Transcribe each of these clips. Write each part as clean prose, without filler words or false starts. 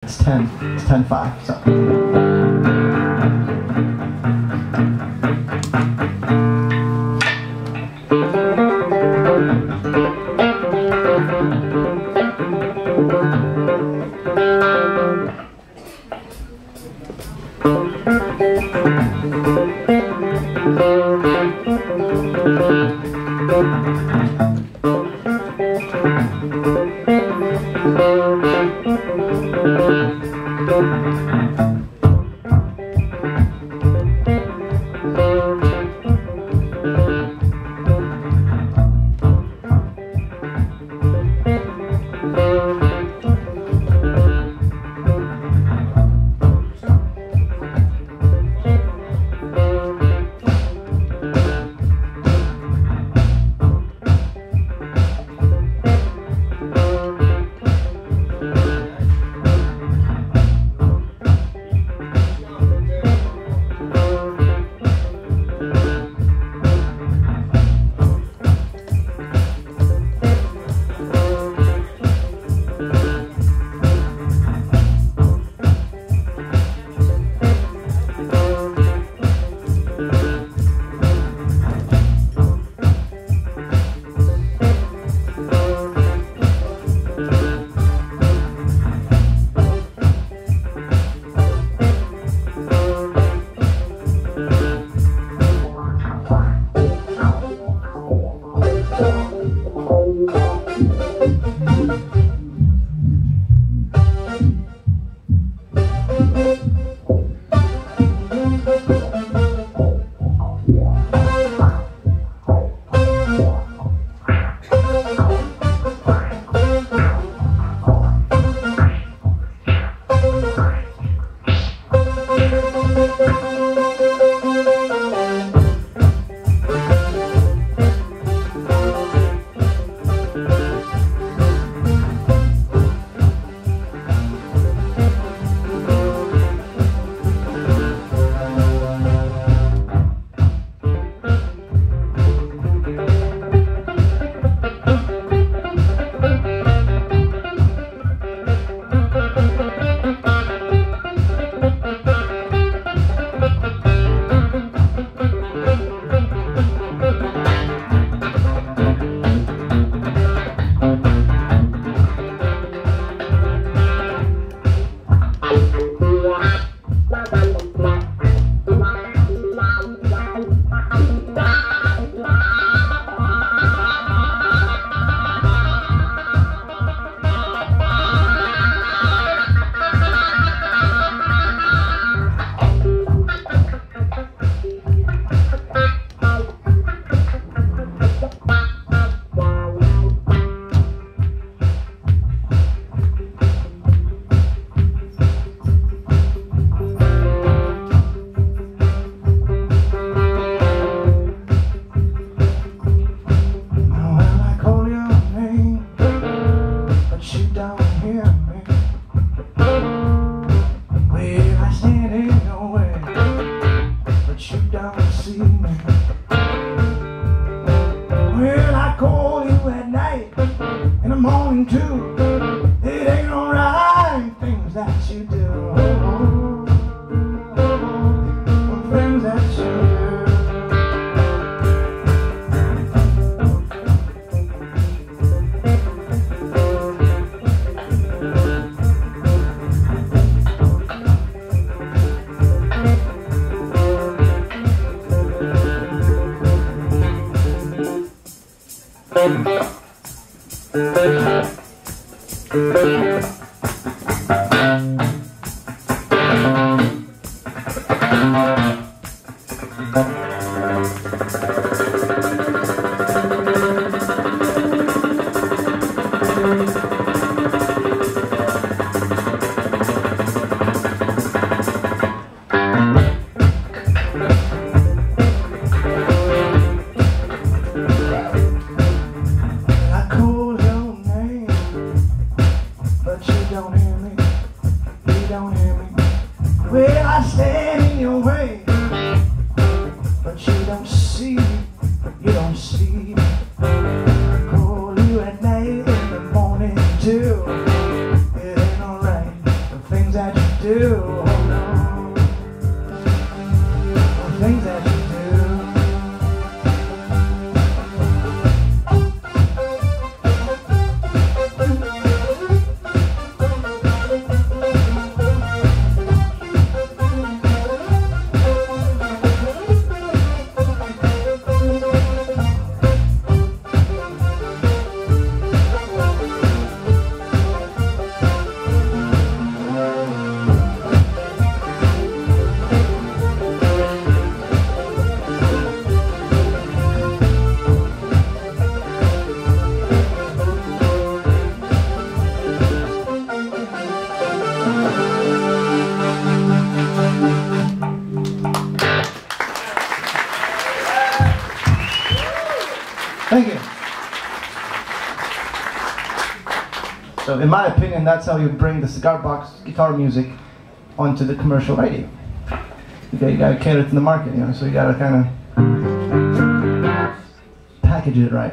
It's 10:05. So. do, oh no, the things that you do. Thank you. So in my opinion, that's how you bring the cigar box guitar music onto the commercial radio. You gotta cater to the market, you know, so you gotta kind of package it right.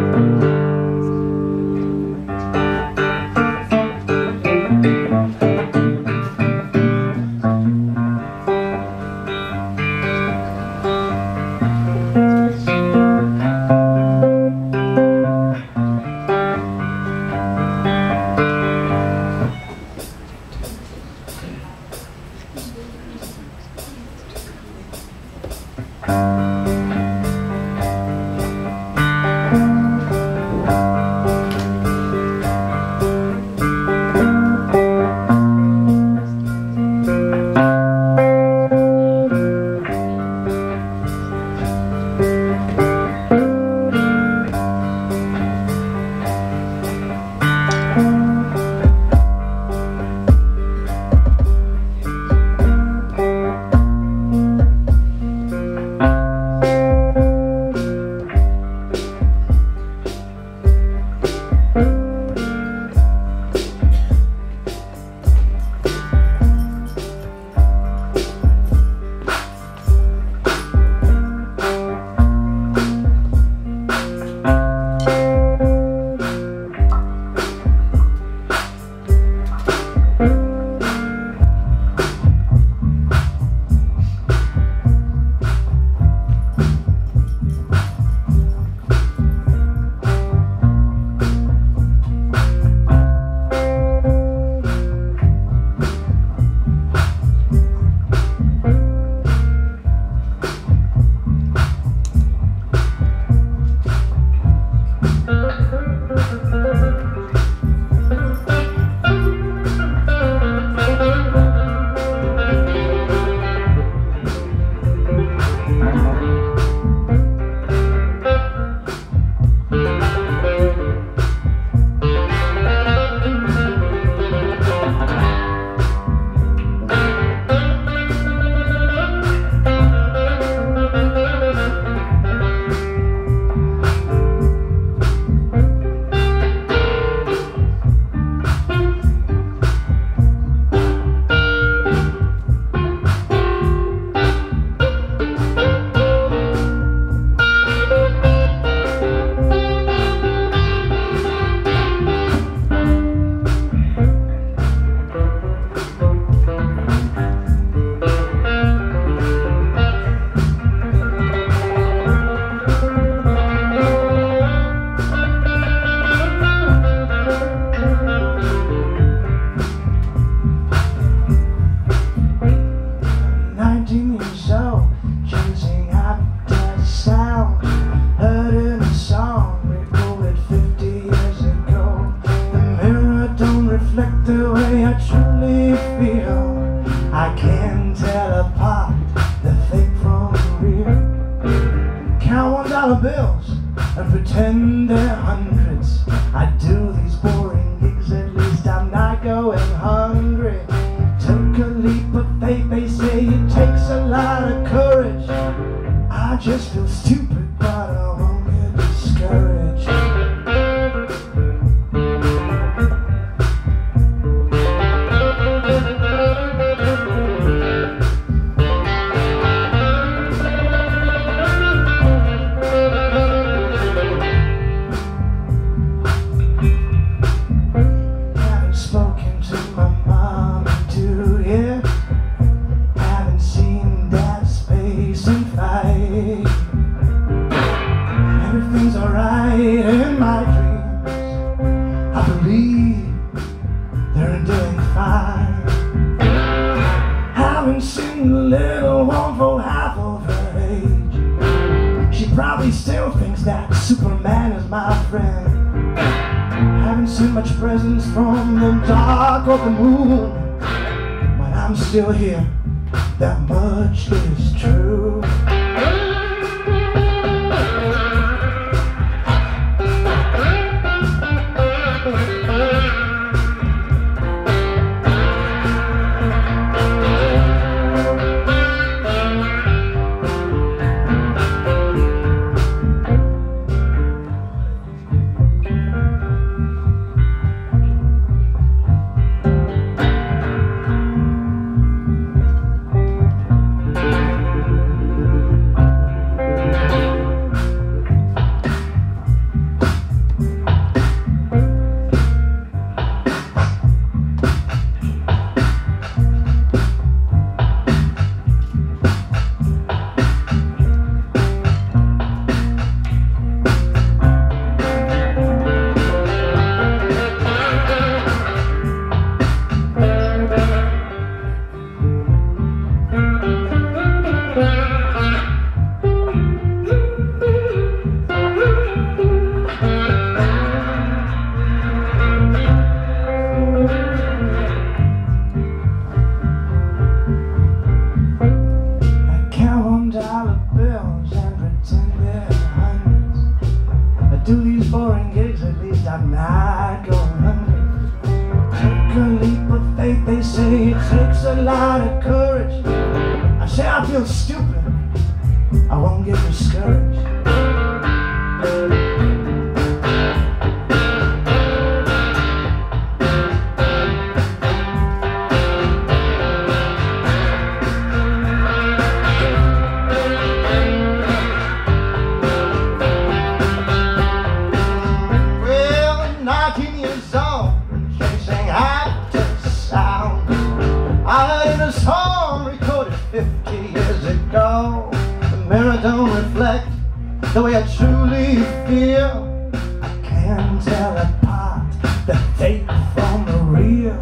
I can tell apart the fake from the real. Count $1 bills and pretend they're hundreds. I do these boring gigs, at least I'm not going hungry. Took a leap of faith, they say it takes a lot of courage. I just feel stupid, but I won't get discouraged. Superman is my friend. Haven't seen much presence from the dark of the moon, but I'm still here, that much is true. Do these boring gigs, at least I'm not going hungry. Take a leap of faith, they say it takes a lot of courage. I say I feel stupid, I won't get discouraged. Don't reflect the way I truly feel. I can't tell apart the fake from the real.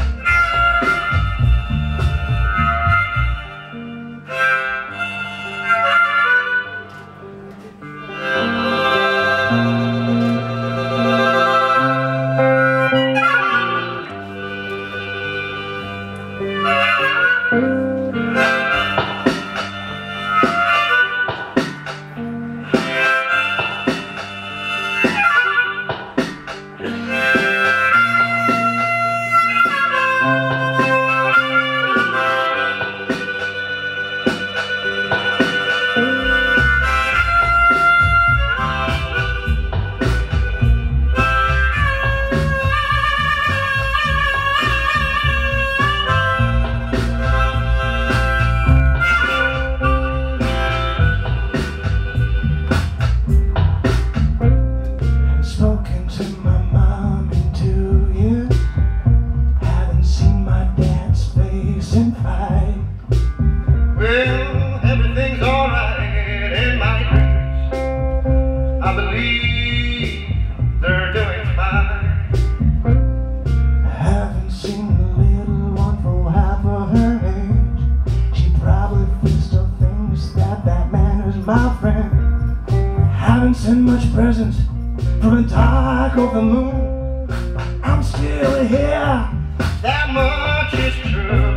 My friend, haven't seen much presence from the dark of the moon, but I'm still here, that much is true.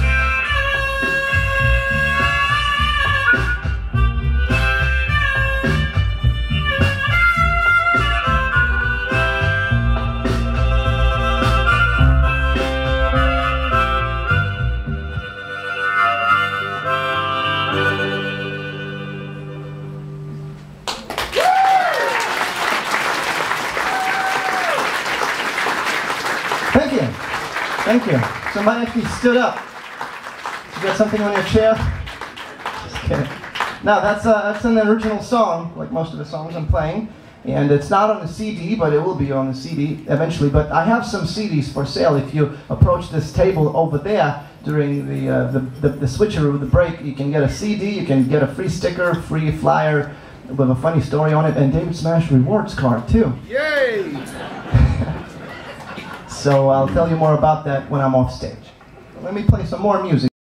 Thank you. Somebody actually stood up. You got something on your chair? Just kidding. No, that's an original song, like most of the songs I'm playing. And it's not on the CD, but it will be on the CD eventually. But I have some CDs for sale. If you approach this table over there during the switcheroo, the break, you can get a CD, you can get a free sticker, free flyer with a funny story on it, and David Smash rewards card too. Yay! So I'll tell you more about that when I'm off stage. Let me play some more music.